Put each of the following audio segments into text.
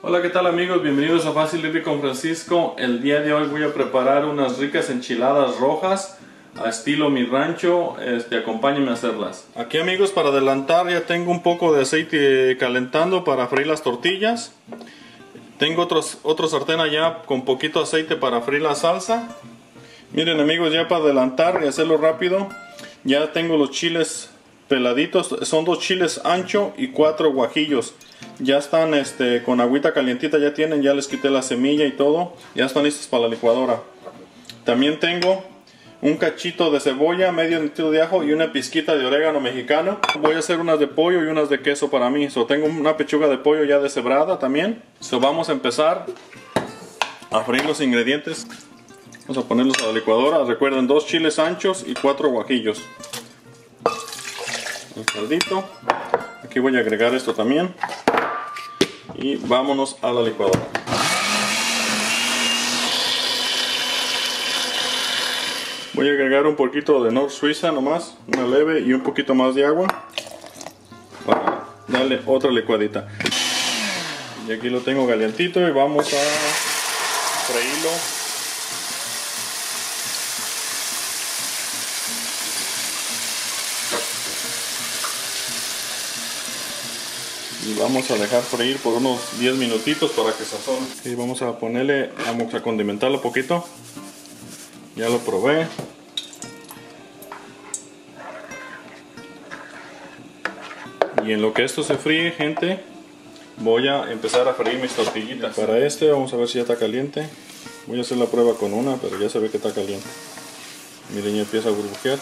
Hola, ¿qué tal amigos? Bienvenidos a Fácil Living con Francisco. El día de hoy voy a preparar unas ricas enchiladas rojas a estilo mi rancho. Acompáñenme a hacerlas. Aquí amigos, para adelantar, ya tengo un poco de aceite calentando para freír las tortillas. Tengo otro sartén allá con poquito aceite para freír la salsa. Miren amigos, ya para adelantar y hacerlo rápido, ya tengo los chiles peladitos. Son 2 chiles ancho y 4 guajillos. Ya están con agüita calientita, ya les quité la semilla y todo. Ya están listos para la licuadora. También tengo un cachito de cebolla, medio litro de ajo y una pizquita de orégano mexicano. Voy a hacer unas de pollo y unas de queso para mí. Tengo una pechuga de pollo ya deshebrada también. Vamos a empezar a freír los ingredientes. Vamos a ponerlos a la licuadora. Recuerden, 2 chiles anchos y 4 guajillos. El caldito. Aquí voy a agregar esto también. Y vámonos a la licuadora. Voy a agregar un poquito de Nor Suiza nomás, una leve, y un poquito más de agua para darle otra licuadita. Y aquí lo tengo calientito y vamos a freírlo. Y vamos a dejar freír por unos 10 minutitos para que sazone. Y vamos a vamos a condimentarlo un poquito. Ya lo probé. Y en lo que esto se fríe, gente, voy a empezar a freír mis tortillitas. Para vamos a ver si ya está caliente. Voy a hacer la prueba con una, pero ya se ve que está caliente. Miren, ya empieza a burbujear.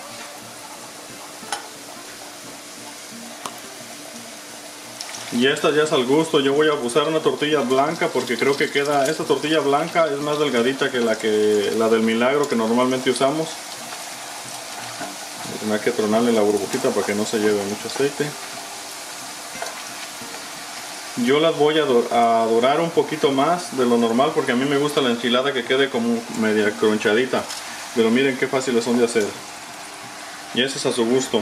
Y esta ya es al gusto. Yo voy a usar una tortilla blanca porque creo que esta tortilla blanca es más delgadita que la del Milagro que normalmente usamos. Hay que tronarle la burbujita para que no se lleve mucho aceite. Yo las voy a dorar un poquito más de lo normal porque a mí me gusta la enchilada que quede como media cronchadita. Pero miren qué fáciles son de hacer. Y eso es a su gusto.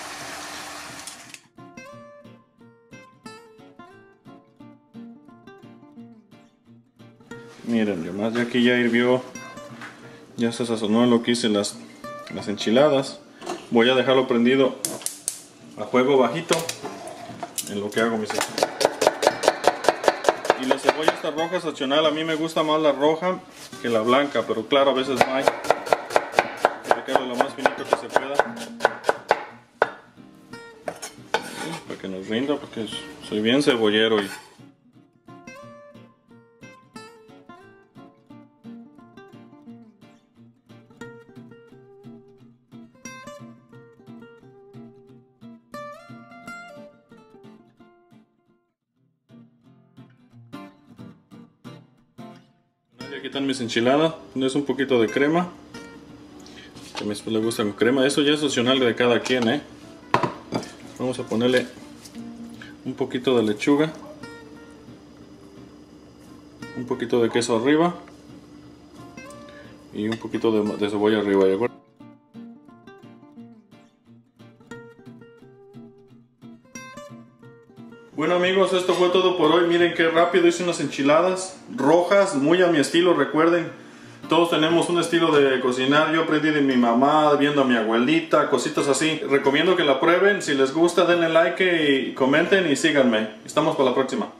Miren, ya aquí ya hirvió, ya se sazonó lo que hice las enchiladas. Voy a dejarlo prendido a fuego bajito en lo que hago mis enchiladas. Y la cebolla esta roja es opcional. A mí me gusta más la roja que la blanca, pero claro, a veces no hay. Hay que lo más finito que se pueda para que nos rinda, porque soy bien cebollero. Y aquí están mis enchiladas. Es un poquito de crema, que a mi esposa le gusta con crema. Eso ya es opcional de cada quien, Vamos a ponerle un poquito de lechuga, un poquito de queso arriba y un poquito de cebolla arriba, ¿de acuerdo? Bueno amigos, esto fue todo por hoy. Miren qué rápido hice unas enchiladas rojas, muy a mi estilo. Recuerden, todos tenemos un estilo de cocinar. Yo aprendí de mi mamá, viendo a mi abuelita, cositas así. Recomiendo que la prueben. Si les gusta, denle like y comenten y síganme. Estamos para la próxima.